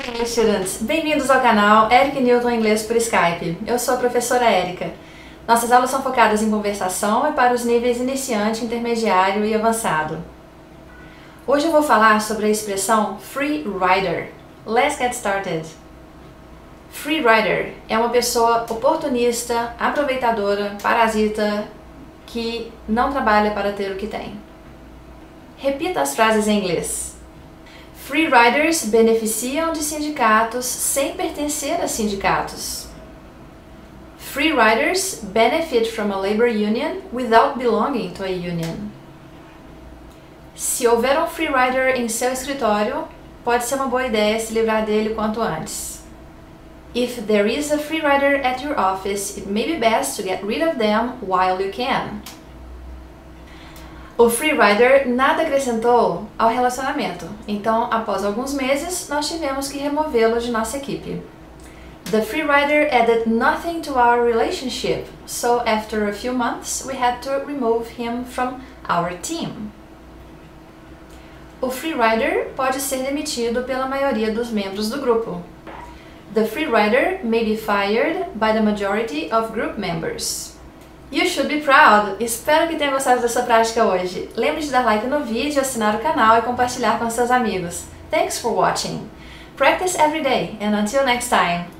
English students! Bem-vindos ao canal Eric Newton Inglês por Skype. Eu sou a professora Érica. Nossas aulas são focadas em conversação e para os níveis iniciante, intermediário e avançado. Hoje eu vou falar sobre a expressão free rider. Let's get started! Free rider é uma pessoa oportunista, aproveitadora, parasita, que não trabalha para ter o que tem. Repita as frases em inglês. Free riders beneficiam de sindicatos sem pertencer a sindicatos. Free riders benefit from a labor union without belonging to a union. Se houver um free rider em seu escritório, pode ser uma boa ideia se livrar dele quanto antes. If there is a free rider at your office, it may be best to get rid of them while you can. O free rider nada acrescentou ao relacionamento, então após alguns meses nós tivemos que removê-lo de nossa equipe. The free rider added nothing to our relationship, so after a few months we had to remove him from our team. O free rider pode ser demitido pela maioria dos membros do grupo. The free rider may be fired by the majority of group members. You should be proud! Espero que tenha gostado dessa prática hoje. Lembre de dar like no vídeo, assinar o canal e compartilhar com seus amigos. Thanks for watching! Practice every day and until next time!